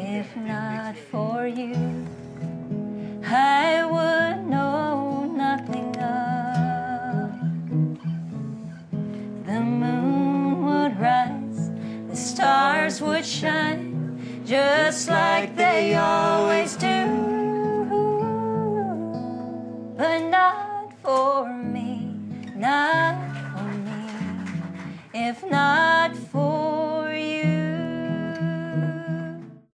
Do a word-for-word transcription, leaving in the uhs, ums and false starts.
If not for you, I would know nothing of. The moon would rise, the stars would shine, just like they always do.